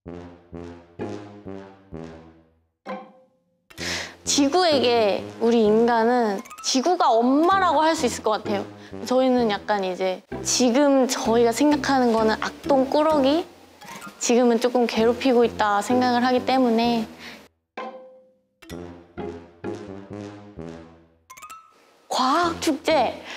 지구에게 우리 인간은 지구가 엄마라고 할 수 있을 것 같아요. 저희는 약간 이제 지금 저희가 생각하는 거는 악동꾸러기? 지금은 조금 괴롭히고 있다 생각을 하기 때문에 과학축제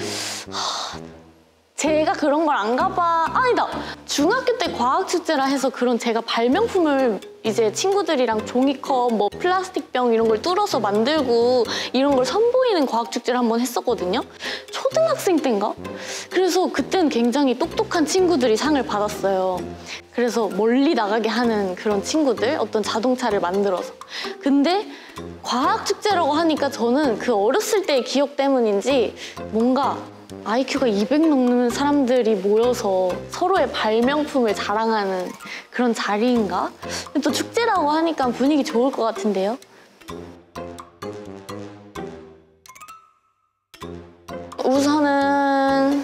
제가 그런 걸 안 가봐. 아니다. 중학교 때 과학축제라 해서 그런 제가 발명품을 이제 친구들이랑 종이컵, 뭐 플라스틱병 이런 걸 뚫어서 만들고 이런 걸 선보이는 과학축제를 한번 했었거든요. 초등학생 때인가? 그래서 그때는 굉장히 똑똑한 친구들이 상을 받았어요. 그래서 멀리 나가게 하는 그런 친구들, 어떤 자동차를 만들어서. 근데 과학축제라고 하니까 저는 그 어렸을 때의 기억 때문인지 뭔가 IQ가 200 넘는 사람들이 모여서 서로의 발명품을 자랑하는 그런 자리인가? 또 축제라고 하니까 분위기 좋을 것 같은데요? 우선은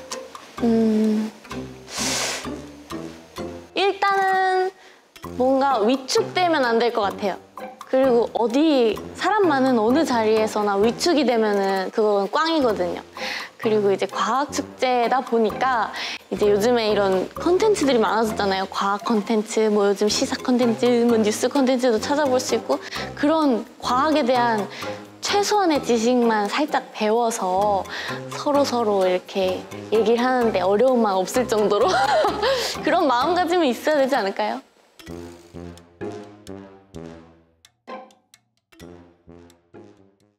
일단은 뭔가 위축되면 안 될 것 같아요. 그리고 어디 사람 많은 어느 자리에서나 위축이 되면은 그건 꽝이거든요. 그리고 이제 과학축제다 보니까 이제 요즘에 이런 컨텐츠들이 많아졌잖아요. 과학 컨텐츠, 뭐 요즘 시사 컨텐츠, 뭐 뉴스 컨텐츠도 찾아볼 수 있고 그런 과학에 대한 최소한의 지식만 살짝 배워서 서로 이렇게 얘기를 하는데 어려움만 없을 정도로 그런 마음가짐이 있어야 되지 않을까요?